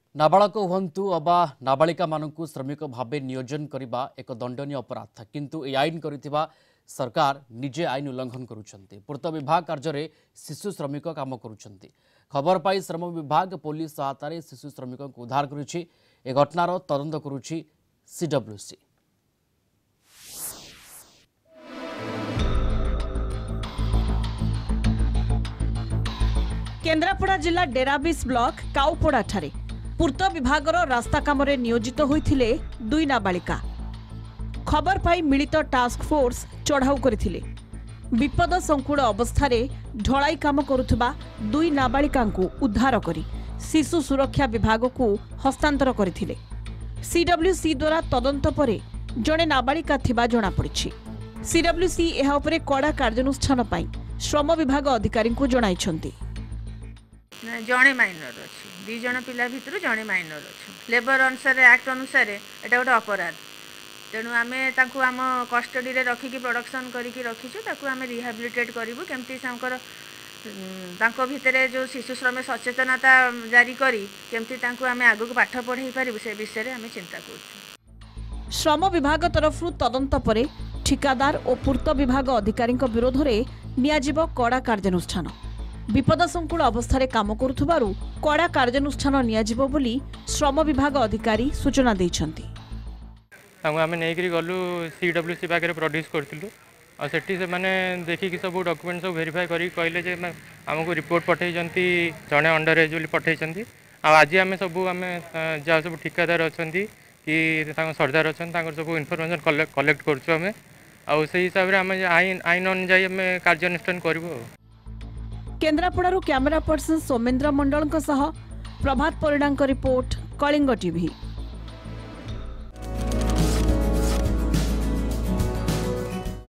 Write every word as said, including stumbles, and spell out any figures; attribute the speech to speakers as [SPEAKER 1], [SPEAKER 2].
[SPEAKER 1] नाबालक हूँ अबा नाबालिका मानू श्रमिक भाव नियोजन करने एक दंडनीय अपराध किंतु ए आईन करिथिबा सरकार निजे आईन उल्लंघन करुछंती। पूर्त विभाग कार्य शिशु श्रमिक काम करुछंती। खबर पाई श्रम विभाग पुलिस सहायतार शिशु श्रमिक को उद्धार करुछि। ए घटनार तदंत करुछि सीडब्ल्यूसी।
[SPEAKER 2] केन्द्रापड़ा जिला डेराबिस ब्लॉक काउपड़ा ठारे पूर्त विभागर रास्ता काम नियोजित होइथिले दुई नाबालिका। खबर पाई मिलित टास्क फोर्स चढ़ाऊ करथिले। विपद संकुल अवस्था ढलाई काम करुथबा दुई नाबालिका उद्धार करी शिशु सुरक्षा विभाग को हस्तांतर करथिले। सीडब्ल्यूसी द्वारा तदंत परे जड़े नाबालिका थिबा जणा पड़िछि। सीडब्ल्यूसी एहा उपरे कड़ा कार्यानुष्ठान पाई श्रम विभाग अधिकारी को जणाइछंती।
[SPEAKER 3] जड़े माइनर अच्छी दीज पिला भितर जड़े माइनर अच्छे लेबर अनुसार एक्ट अनुसार एटा गोटे अपराध। तेणु आम आम कस्टडी रे रखिकी प्रोडक्शन करके रखीचु ताकू आम रिहाबिलिटेट करूँ केमती भितर जो शिशु श्रम सचेतनता जारी करी केमती आम आगक पाठ पढ़ाई पारू से विषय आम चिंता कर।
[SPEAKER 2] श्रम विभाग तरफ तदंत परे ठिकादार और पूर्त विभाग अधिकारी विरोध में नियाजिब कड़ा कार्यानुष्ठान। विपद संकुल अवस्था काम करुथबारु कड़ा कार्यानुष्ठान नियाजिब बोली श्रम विभाग अधिकारी सूचना दैछंती।
[SPEAKER 4] आम नहीं गलु सीडब्ल्यूसी पाखे प्रोड्यूस करूँ और सेठी से माने देखिकी सब डॉक्यूमेंट सब वेरीफाई करी कहले जे आमको रिपोर्ट पठे जड़े अंडर एज बोली पठे आज आम सब आम जहाँ सब ठिकादार अच्छा कि सरदार अच्छा सब इनफॉरमेशन कलेक्ट करें आम से हिसाब से आईन आईन अनुजाई आम कार्यानुष्ठान करूँ।
[SPEAKER 2] केन्द्रापड़ारू camera person Somendra Mandal Prabhat Parida report Kalinga TV.